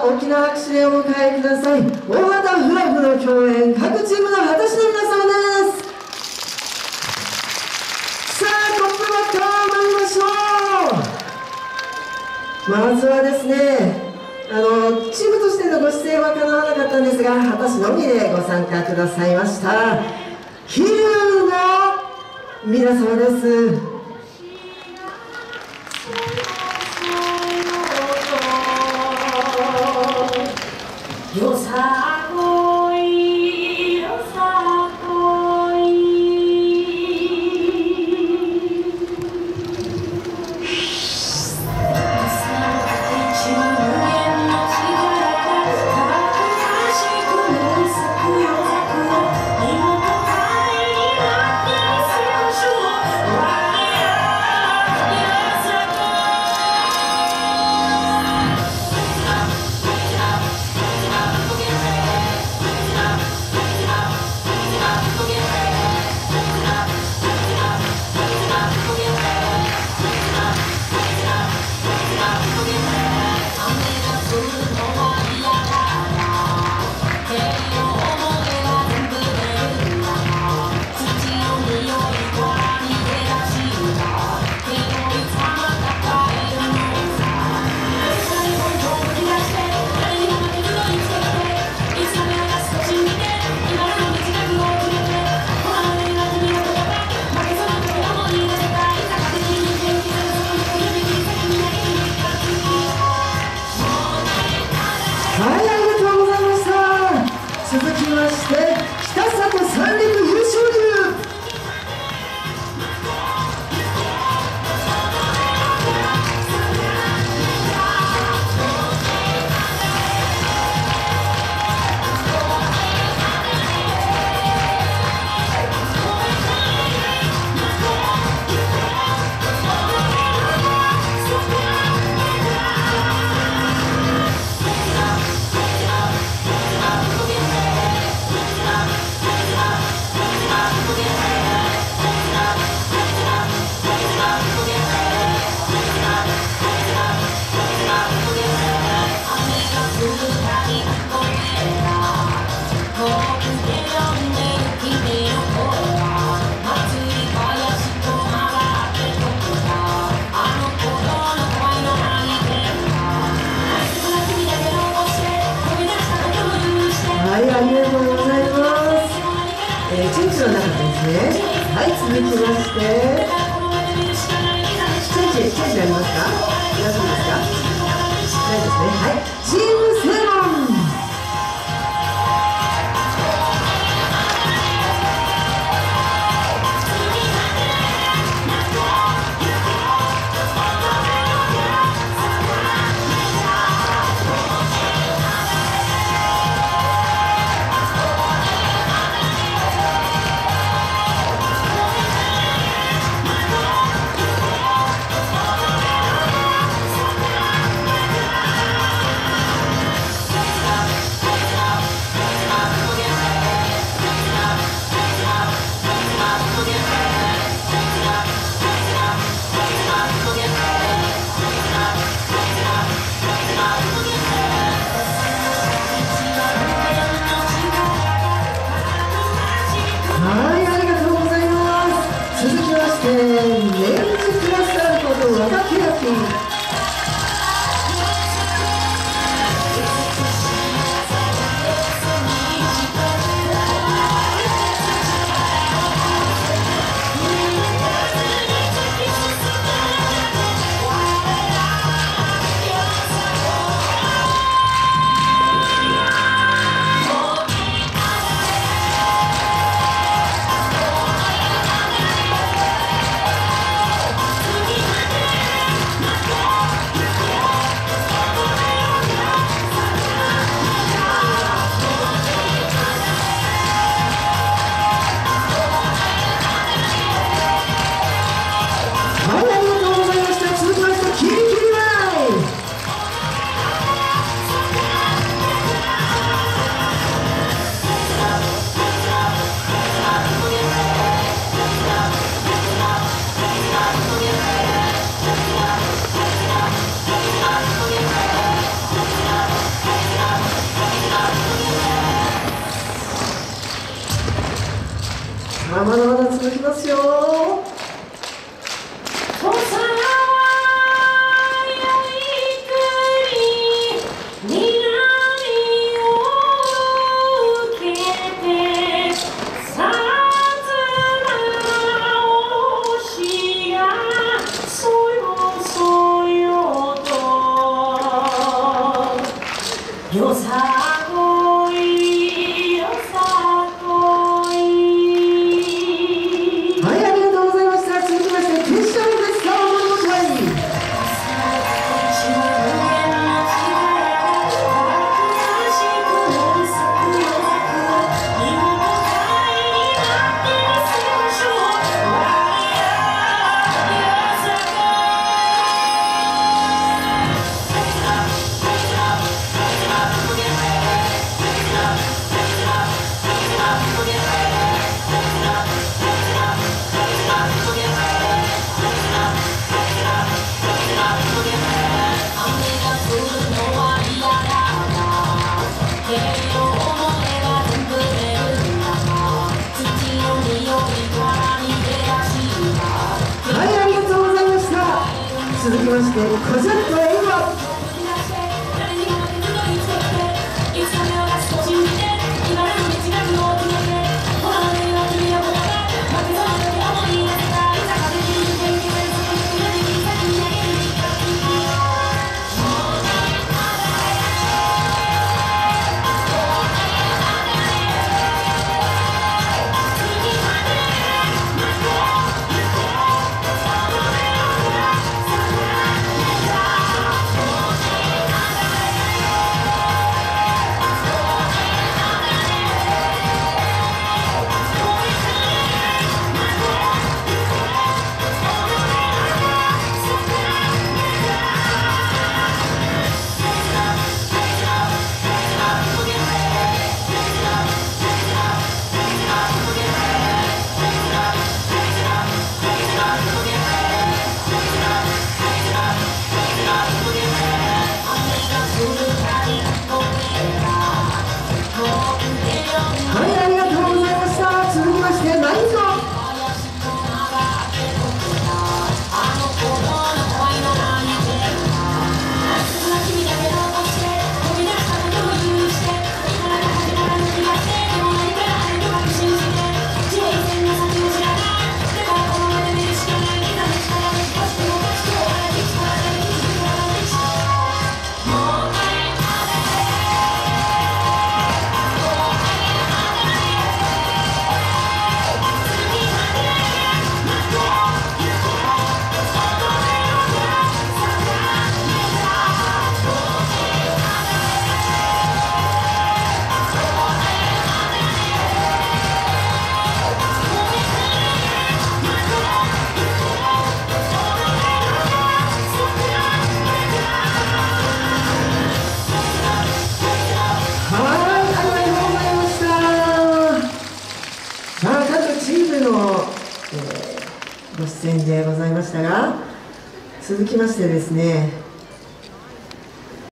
大きな拍手でお迎えください。大型フラフの共演、各チームの果たしの皆様です。さあ、トップバッター参りましょう。まずはですね、チームとしてのご出演は叶わなかったんですが、果たしのみでご参加くださいました桐生の皆様です。 よさこいよさこい続きまして北里三陸優勝流。はい、ありがとうございます。チェンジの中ですね。はい、続きまして、チェンジありますか？よろしいですか？ないですね。はい、チームセロン。はい、ありがとうございます。続きまして、メンズクラスターこと和田明。 続きますよ。 よさこいよさこい。 はい、ありがとうございました。続きまして決勝です。さあ、お願いします。続きまして、コジャットエイワ。ご出演でございましたが、続きましてですね、